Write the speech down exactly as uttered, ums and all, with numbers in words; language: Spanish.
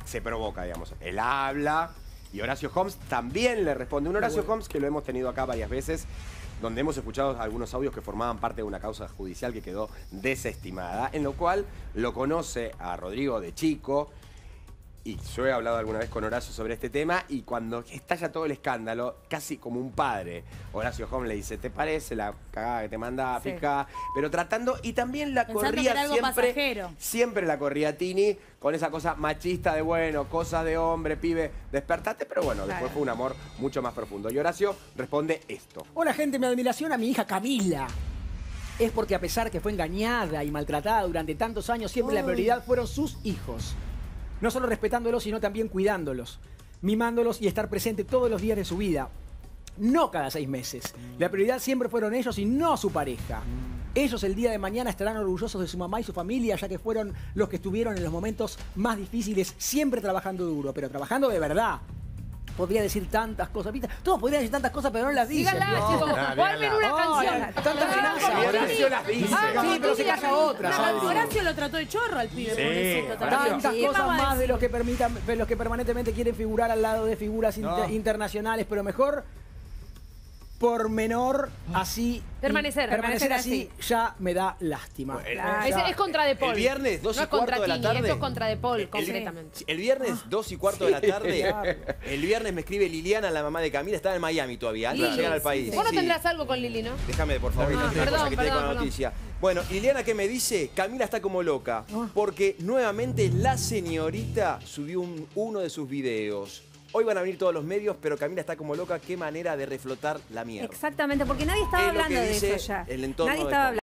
se provoca, digamos. Él habla y Horacio Homs también le responde. Un Horacio Homs que lo hemos tenido acá varias veces, donde hemos escuchado algunos audios que formaban parte de una causa judicial que quedó desestimada, en lo cual lo conoce a Rodrigo de chico. Y yo he hablado alguna vez con Horacio sobre este tema y cuando estalla todo el escándalo, casi como un padre, Horacio Homs le dice, ¿te parece la cagada que te manda a Sí. picar? Pero tratando, y también la Pensando que corría era algo siempre, pasajero. siempre la corría Tini con esa cosa machista de, bueno, cosas de hombre, pibe, despertate, pero bueno, Claro. después fue un amor mucho más profundo. Y Horacio responde esto. Hola gente, mi admiración a mi hija Camila. Es porque a pesar que fue engañada y maltratada durante tantos años, siempre la prioridad fueron sus hijos. No solo respetándolos, sino también cuidándolos, mimándolos y estar presente todos los días de su vida. No cada seis meses. La prioridad siempre fueron ellos y no su pareja. Ellos el día de mañana estarán orgullosos de su mamá y su familia, ya que fueron los que estuvieron en los momentos más difíciles, siempre trabajando duro, pero trabajando de verdad. Podría decir tantas cosas, ¿viste? Todos podrían decir tantas cosas, pero no las dicen. Díganla, No. chicos. Ah, O armen una Oh, canción. tanta Ah, amenaza. como Horacio Tini. las dice. Ah, como Sí, pero se Tini. calla otra, No, Sabri. Horacio lo trató de chorro al pibe, Sí, pobrecito. Horacio. también. Tantas ¿Qué cosas va a más de decir? los que permitan, de los que permanentemente quieren figurar al lado de figuras No. inter- internacionales, pero mejor por menor así. Permanecer, permanecer permanecer así, ya me da lástima. Bueno, Ah, Ya- es, es contra De Paul. El viernes, dos y no es cuarto contra de la Tini, tarde. esto es contra De Paul, El- concretamente. El viernes, dos y cuarto de la tarde, claro. el viernes me escribe Liliana, la mamá de Camila, estaba en Miami todavía, antes de Lili, llegar al país. Vos no Sí. tendrás algo con Lili, ¿no? Déjame, por favor, Ah, no te perdón, cosa que te dé con perdón, la perdón. noticia. Bueno, Liliana, ¿qué me dice? Camila está como loca, porque nuevamente la señorita subió un- uno de sus videos. Hoy van a venir todos los medios, pero Camila está como loca. Qué manera de reflotar la mierda. Exactamente, porque nadie estaba Es lo que hablando de dice eso ya. el entorno Nadie de estaba Paul. hablando.